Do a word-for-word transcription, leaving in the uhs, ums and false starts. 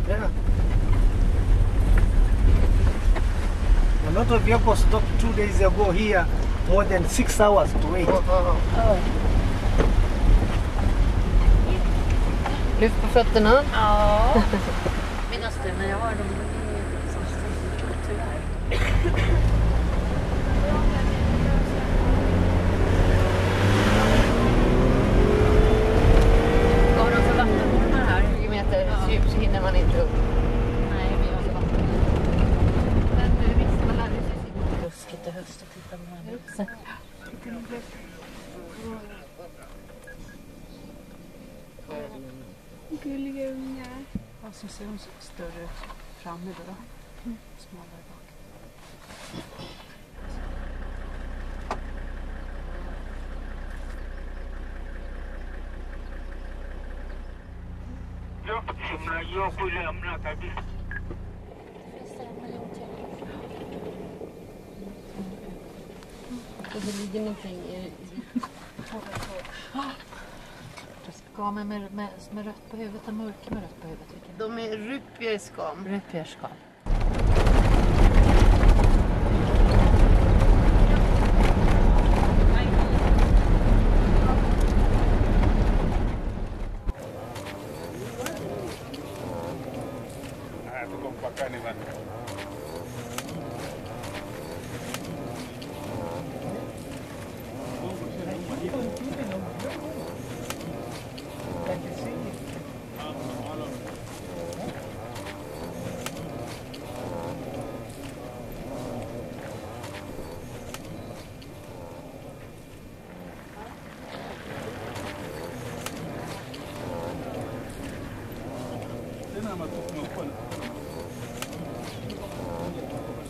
Yeah. A lot of vehicles stopped two days ago here, more than six hours to wait. Oh, oh, oh. Lyft på fötterna. Ja. Mina stämmer, jag har dem tyvärr. Vad har de för vattenformar här? tjugo meter djup så hinner man inte upp. Nej, vi har så vatten. Men visst, man lär sig sitta buskigt i höst och titta på varandra. Gulliga ungar. Ja, så ser de större ut framme då. Mm. Smalare bak. Jag får lämna tadi. Det ligger någonting i... Skam med, med, med rött på huvudet och mörk med rött på huvudet. De är rupierskam. Rupierskam. Ah, tu kompaka ni man. Tena matukumu kwa.